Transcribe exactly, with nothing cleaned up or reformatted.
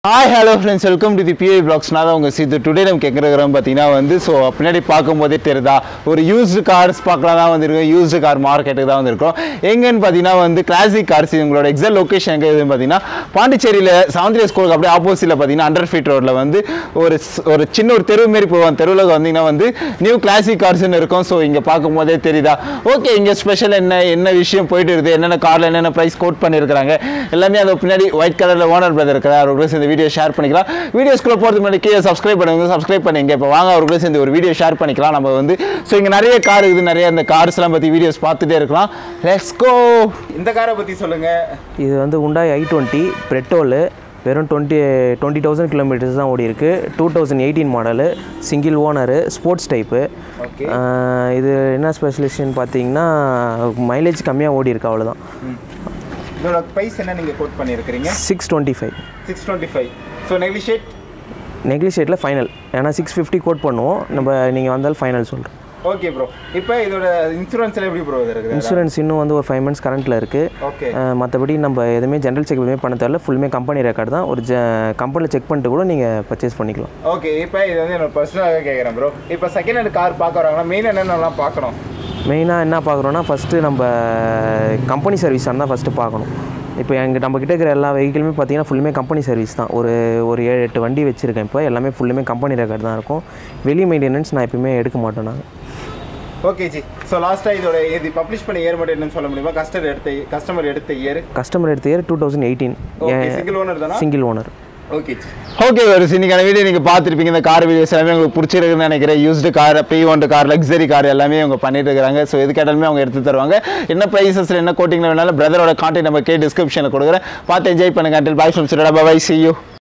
Hi, hello friends, welcome to the P I Vlogs. நான் தான் உங்க சீது. Today நம்ம கேக்குறோம் பாத்தீங்கன்னா வந்து சோ பின்னாடி பாக்கும்போதே தெரியுதா ஒரு used cars பார்க்கலாம் தான் வந்திருக்கோம். used car மார்க்கெட்டுக்கு தான் வந்திருக்கோம். எங்கன்னு பாத்தீங்கன்னா வந்து கிளாசிக் கார்ஸ் உங்களோட எக்ஸாக்ட் லொகேஷன் எங்க இருக்குன்னு பாத்தீங்கன்னா பாண்டிச்சேரியில செவன்த் ஸ்கூலுக்கு அப்படியே ஆப்போசிட்ல பாத்தீங்கன்னா ஹண்ட்ரட் ஃபீட் ரோட்ல வந்து ஒரு ஒரு சின்ன ஒரு தெரு மாதிரி போவோம். தெருவுல வந்தீங்கன்னா வந்து நியூ கிளாசிக் கார்ஸ்னு இருக்கும். சோ இங்க பாக்கும்போதே தெரியுதா ஓகே இங்க ஸ்பெஷல் என்ன என்ன விஷயம் போயிட்டு இருக்கு என்னென்ன கார்ல என்னென்ன பிரைஸ் கோட் பண்ணிருக்காங்க எல்லாமே அது பின்னாடி ஒயிட் கலர்ல ஓனர் பிரதர் இருக்காரு. அவரோட சேர்ந்து வீடியோ ஷேர் பண்ணிக்கலாம். வீடியோஸ்க்குள்ள போறதுக்கு முன்னாடி கீழே சப்ஸ்கிரைப் பண்ணுங்க. சப்ஸ்கிரைப் பண்ணுங்க. இப்போ வாங்க அவரோட சேர்ந்து ஒரு வீடியோ ஷேர் பண்ணிக்கலாம். நம்ம வந்து சோ இங்க நிறைய கார் இருக்குது. நிறைய அந்த கார்ஸ்லாம் பத்தி வீடியோஸ் பார்த்துட்டே இருக்கலாம். Let's go. இந்த காரை பத்தி சொல்லுங்க. இது வந்து Hyundai ஐ டுவெண்ட்டி பெட்ரோல் வெறும் டுவெண்ட்டி டுவெண்ட்டி தௌசண்ட் கிலோமீட்டர்ஸ் தான் ஓடி இருக்கு. Two thousand eighteen model, single owner, sports type. இது என்ன ஸ்பெஷலிஸ்ட்னு பார்த்தீங்கன்னா மைலேஜ் கம்மியாக ஓடி இருக்கு, அவ்வளோதான். இதோட பிரைஸ் என்ன நீங்க கோட் பண்ணியிருக்கீங்க? Six twenty five six twenty five. So negotiate நெக்லிஷியேட்டில் ஃபைனல், ஏன்னா சிக்ஸ் ஃபிஃப்டி கோட் பண்ணுவோம். நம்ம நீங்கள் வந்தாலும் ஃபைனல் சொல்கிறோம். Okay bro. இப்போ இதோட இன்சூரன்ஸ்ல எப்படி ப்ரோ இருக்குது? இன்சூரன்ஸ் இன்னும் வந்து ஒரு ஃபைவ் மந்த்ஸ் கரண்ட்டில் இருக்குது. ஓகே. மற்றபடி நம்ம எதுவுமே ஜென்ரல் செக் எதுவுமே பண்ண தேவையில்ல. ஃபுல்லுமே கம்பெனி ரெக்கார்டு தான். ஒரு ஜ கம்பெனியில் செக் பண்ணிட்டு கூட நீங்கள் பர்ச்சேஸ் பண்ணிக்கலாம். ஓகே. இப்போ இது வந்து என்னோட பர்சனலாக கேட்குறேன் ப்ரோ. இப்போ செகண்ட் ஹேண்ட் கார் பார்க்க வராங்கன்னா மெயின் என்னென்னலாம் பார்க்கணும்? மெயினாக என்ன பார்க்குறோன்னா ஃபஸ்ட்டு நம்ம கம்பெனி சர்வீஸ் தான் ஃபஸ்ட்டு பார்க்கணும். இப்போ எங்கள் நம்மக்கிட்ட இருக்கிற எல்லா வெஹிக்கிளுமே பார்த்தீங்கன்னா ஃபுல்லுமே கம்பெனி சர்வீஸ் தான். ஒரு ஒரு ஏழு எட்டு வண்டி வச்சுருக்கேன். இப்போ எல்லாமே ஃபுல்லுமே கம்பெனி ரெக்கார்டு தான் இருக்கும். வெளி மெயின்டெனன்ஸ் நான் எப்பவுமே எடுக்க மாட்டோம் நாங்கள். Okay G. ஸோ லாஸ்ட்டாக இதோட இது பப்ளிஷ் பண்ண இயர் மட்டும் என்னன்னு சொல்ல முடியுமா? கஸ்டமர் எடுத்த கஸ்டமர் எடுத்த இயர் கஸ்டமர் எடுத்த year two thousand eighteen. Single owner தானே? Single owner. Okay ji. Okay Varush, இன்னைக்கான வீடியோ நீங்கள் பார்த்துருப்பீங்க. இந்த கார் வீடியோஸ் எல்லாமே உங்களுக்கு பிடிச்சிருக்குன்னு நினைக்கிறேன். Used car, pre owned car, luxury car எல்லாமே அவங்க பண்ணிட்டு இருக்காங்க. ஸோ எது கேட்டாலுமே அவங்க எடுத்து தருவாங்க. என்ன ப்ரைஸஸில் என்ன கோட்டிங்கில் வேணாலும் பிரதரோட கான்டாக்ட் நம்ம கே டிஸ்கிரிப்ஷனில் கொடுக்குறேன். பார்த்து என்ஜாய் பண்ணுங்க. அண்டில் பாய் ஃப்ரம் சிரோடா. பை. See you.